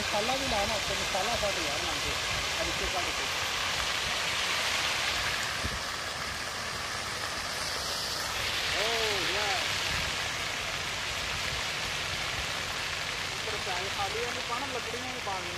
मसाला भी लाना उसको मसाला काट यार मांगे नीचे काट के खाली है पाना लकड़ियाँ भी पानी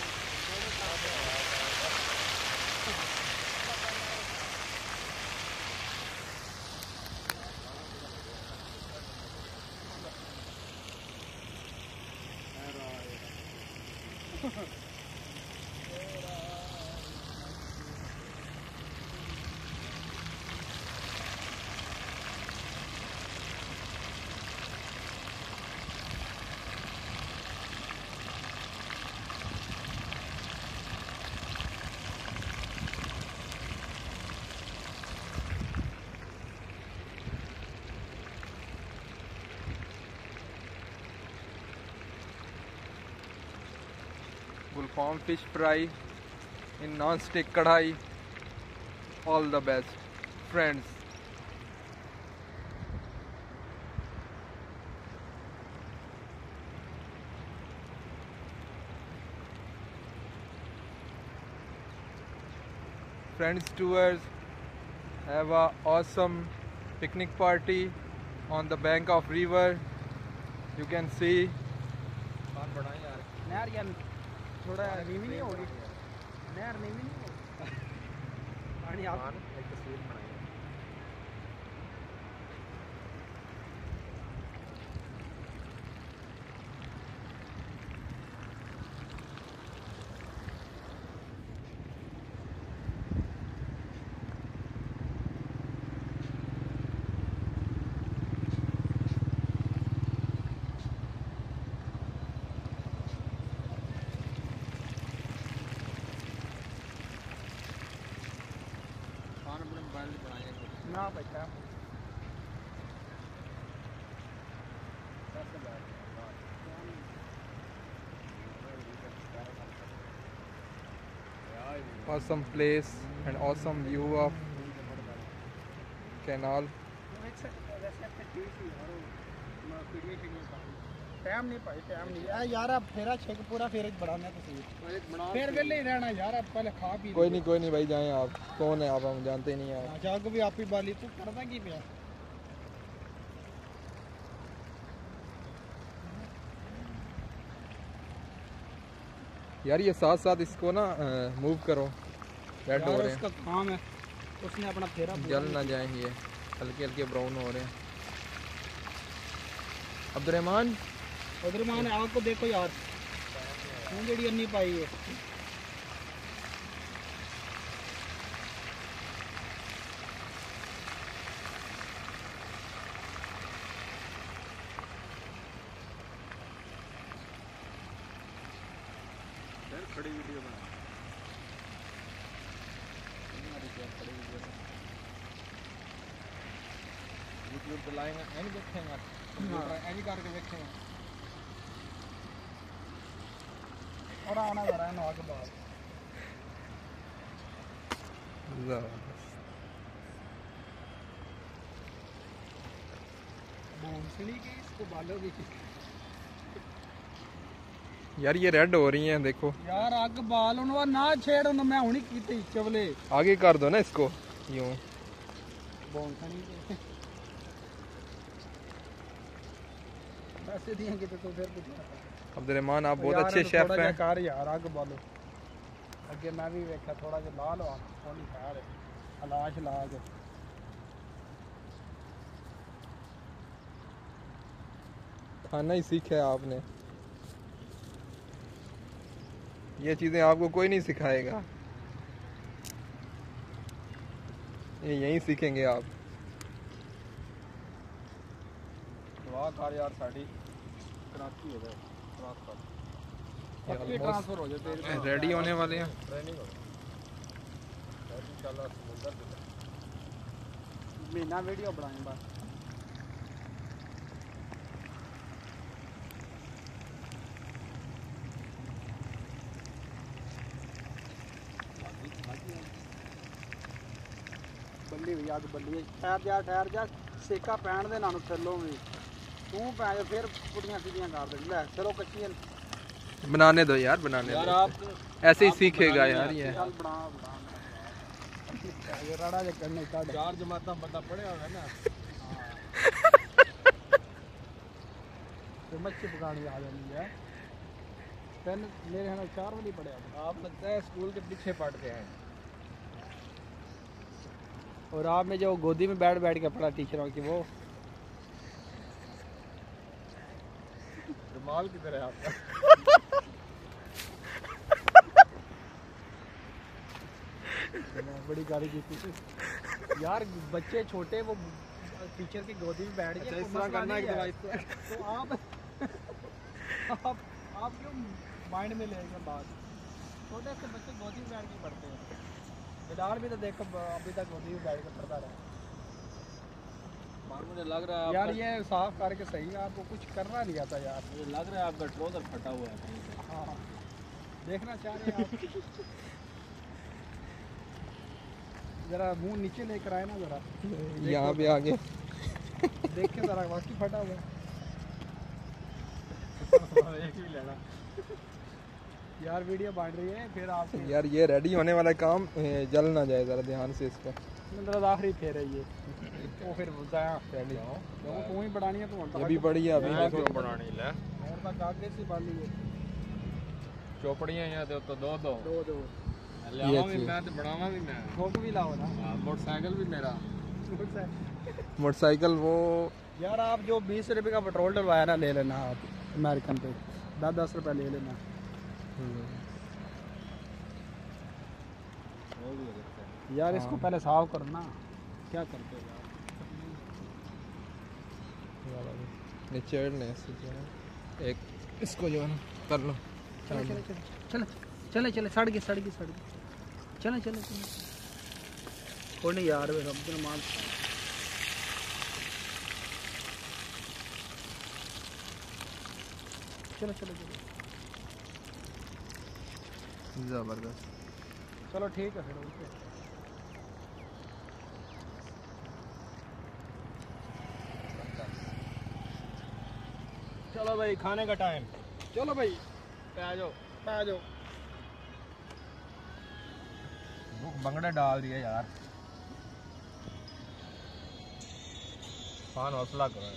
Gulfam fish fry in non-stick kadhai. All the best, friends. Friends tours have a awesome picnic party on the bank of river. You can see. थोड़ा नीवी नहीं होगी नहर नीवी नहीं होगी पानी आप एक तस्वीर बनाई ना बेटा Awesome place and awesome view of canal. Time नहीं पाई टाइम नहीं यार अब फेरा छेक पूरा फेर बढ़ाना तस्वीर फिर वेले ही रहना यार अब पहले खा पी कोई नहीं भाई जाएं आप कौन है आप हम जानते नहीं हैं जाग भी आप ही बाली तू करदा की पिया यार ये साथ साथ इसको ना मूव करो रेड हो रहे हैं उसका काम है उसने अपना फेरा जल ना जाए ये हल्के हल्के ब्राउन हो रहे हैं अब्दुर्रहमान आग को देखो यार जी अन्नी पाई है खड़ी वीडियो बना यूट्यूब पे लाएंगे एनी देखेंगे एनी करके देखेंगे और आना जरा है नवा के बाद भोंसड़ी की इसको बालोगी यार ये रेड हो रही हैं देखो यार आग बाल उनवा ना छेड़ उन मैं हुनी कीती चवले आगे कर दो ना इसको यूं भोंसड़ी पैसे दिए कि तो फिर कुछ अब्दुर्रहमान आप बहुत अच्छे शेफ हैं कार यार आग बालो अगे मैं भी वेखा थोड़ा जिहा ला लो सोनी खैर अलाश लाज खाना ही सीखा है आपने ये चीजें आपको कोई नहीं सिखाएगा ये यहीं सीखेंगे आप दुआ कर यार साडी कराची हो गए ट्रांसफर हो जाए रेडी होने वाले हैं महीना वीडियो बनाए बस बल्ली भी अग बल्ली ठहर जा सेका पैण दे नाल थल्लों भी तू पै जा फिर पुड़ियां सीधियां कर दे लै चलो कच्चियां बनाने दो यार, बनाने यार दो, आप ऐसे ही सीखेगा यार ये। चार जमाता बंदा पढ़िया होगा ना। मच्छी पकानी आ जानी है। पेन मेरे यहाँ 4 बजे पढ़े। आप लगता है स्कूल के पीछे पढ़ते हैं। और आप में जो गोदी में बैठ बैठ के पढ़ा टीचरों की, वो रुमाल की तरह आपका। बड़ी गाली की थी यार। बच्चे छोटे वो टीचर की गोदी में बैठ गए। इस तरह करना है तो आप क्यों माइंड में लेंगे बात? छोटे से बच्चे गोदी में बैठ के पढ़ते हैं। बिलाल भी तो देखो अभी तक गोदी में बैठ के पढ़ता रहा। मुझे लग रहा है यार ये साफ करके सही, आपको कुछ करना नहीं आता यार। मुझे लग रहा है आपका ट्राउजर फटा हुआ है कहीं से। हाँ, देखना चाह रहे हैं आप। जरा मुंह नीचे लेकर आए ना, जरा यहाँ पे आगे देखे जरा, वाकई फटा हुआ है। एक ही लेना यार, वीडियो बन रही है फिर आप यार। ये रेडी होने वाला काम जल ना जाए, जरा ध्यान से इसको। मतलब आखिरी फेर है ये, वो फिर बताया पहले तो तू ही बढ़ानी है। तो अभी बड़ी है, अभी क्यों बढ़ानी ले और तक आगे से बाली है। चौपड़ियां यहाँ दे तो दो लावा भी मैं तो बढ़ावा भी मैं। ठोक भी लाओ ना। मोटरसाइकिल भी मेरा। मोटरसाइकिल वो यार आप जो 20 रुपये का पेट्रोल डलवाया ना, ले लेना आप अमेरिकन पे। 10-10 रुपये ले लेना। यार इसको पहले साफ करना। क्या करते हो यार? निचोड़ने से जो है एक इसको जो है ना कर लो। चले सड़ गई। चले कोई नहीं यार, वे रब ने मान। चलो जबरदस्त। चलो ठीक है फिर। ओके चलो भाई, खाने का टाइम। चलो भाई, पे आ जाओ। भूख बंगड़े डाल दिए यार। खान हौसला करो।